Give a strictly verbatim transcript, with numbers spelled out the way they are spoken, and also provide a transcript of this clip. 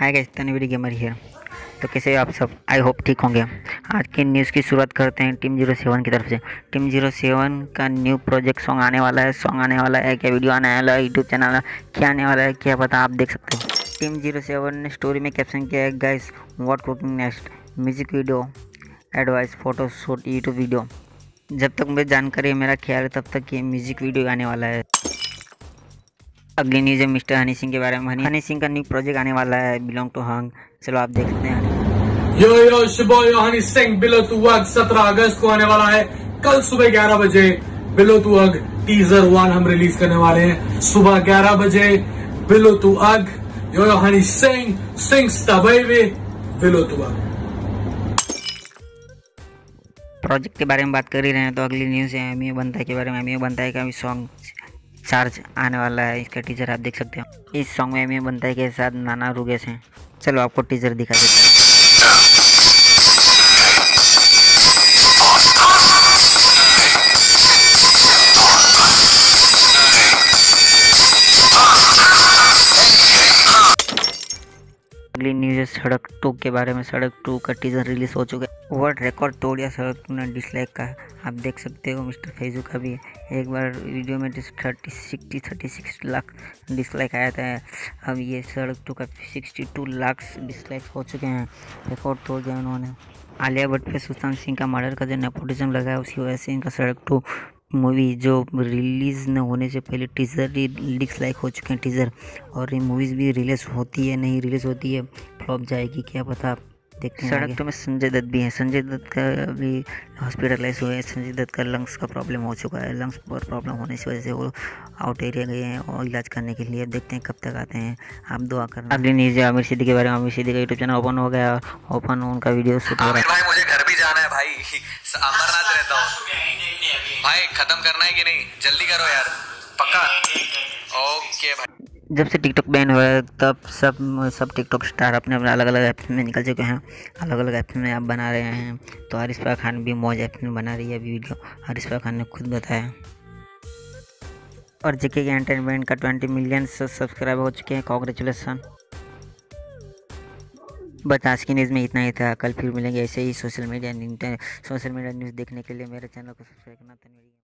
Hi guys, Tanveer gamer here. तो कैसे आप सब? आई होप ठीक होंगे। आज की न्यूज़ की शुरुआत करते हैं टीम जीरो सेवन की तरफ से। टीम जीरो सेवन का न्यू प्रोजेक्ट सॉन्ग आने वाला है सॉन्ग आने वाला है क्या वीडियो आने वाला है यूट्यूब चैनल क्या आने वाला है क्या पता, आप देख सकते हो। टीम जीरो सेवन ने स्टोरी में कैप्शन किया है, guys what cooking next, music video, advice, photo shoot, YouTube video. जब तक मुझे जानकारी है, मेरा ख्याल है तब तक ये म्यूजिक वीडियो आने वाला है। अगली न्यूज़ है मिस्टर हनी सिंह के बारे में। हनी हनी सिंह का न्यू प्रोजेक्ट आने वाला है, बिलोंग टू हंग। चलो आप देख सकते हैं। Yo yo Shubho yo Honey Singh Billo Tu Agg सत्रह अगस्त को आने वाला है। कल सुबह ग्यारह बजे बिलो टू अग टीजर वन हम रिलीज करने वाले हैं। सुबह ग्यारह बजे Billo Tu Agg yo yo Honey Singh sings the baby Billo Tu Agg. Project के बारे में बात कर ही रहे हैं तो अगली न्यूज़ है एमी बनता के बारे में। एमी बनता है का भी सॉन्ग चार्ज आने वाला है, इसका टीजर आप देख सकते हो। इस सॉन्ग में एमी बनता है के साथ नाना रुगेश हैं। चलो आपको टीजर दिखा देते हैं। अगली न्यूज़ है सड़क टू के बारे में। सड़क टू का टीजर रिलीज हो चुका है। वर्ल्ड रिकॉर्ड तोड़ दिया सड़क टू ने डिसलाइक का, आप देख सकते हो। मिस्टर फैजू का भी एक बार वीडियो में thirty sixty thirty six lakh dislike आया था। अब ये सड़क टू का सिक्सटी टू लाख डिसलाइक हो चुके हैं, रिकॉर्ड तोड़ दिया उन्होंने। आलिया भट्ट पे सुशांत सिंह का मर्डर का जो नेपोटिज्म लगा है, उसकी वजह से इनका सड़क टू मूवी जो रिलीज़ न होने से पहले टीज़र डिसलाइक हो चुके हैं टीज़र। और ये मूवीज़ भी रिलीज़ होती है नहीं रिलीज़ होती है, फ्लॉप जाएगी क्या पता, देखते हैं। सड़क टू में संजय दत्त भी है। संजय दत्त का भी हॉस्पिटलाइज हुए हैं। संजय दत्त का लंग्स का प्रॉब्लम हो चुका है। लंग्स पर प्रॉब्लम होने की वजह से वो आउट एरिया गए हैं और इलाज करने के लिए। देखते हैं कब तक आते हैं, आप दुआ करना। अगली न्यूज़ है आमिर सिद्दीकी के बारे में। आमिर सिद्दीकी का यूट्यूब चैनल ओपन हो गया, ओपन उनका वीडियो शूट हो रहा है। भाई मुझे घर भी जाना है भाई, अमरनाथ रहता हूँ भाई, खत्म करना है कि नहीं? जल्दी करो यार, पक्का। ओके भाई। जब से टिकटॉक बैन हुआ है तब सब सब टिकटॉक स्टार अपने अपने अलग अलग ऐप्स में निकल चुके हैं, अलग अलग ऐप्स में आप बना रहे हैं। तो अरिशा खान भी मौज ऐप में बना रही है अभी वीडियो, अरिशा खान ने खुद बताया। और जेके के एंटरटेनमेंट का ट्वेंटी मिलियन सब्सक्राइबर हो चुके हैं, कॉन्ग्रेचुलेसन। बस आज की न्यूज़ में इतना ही था। कल फिर मिलेंगे ऐसे ही social media social media news देखने के लिए। मेरे चैनल को सब्सक्राइब करना।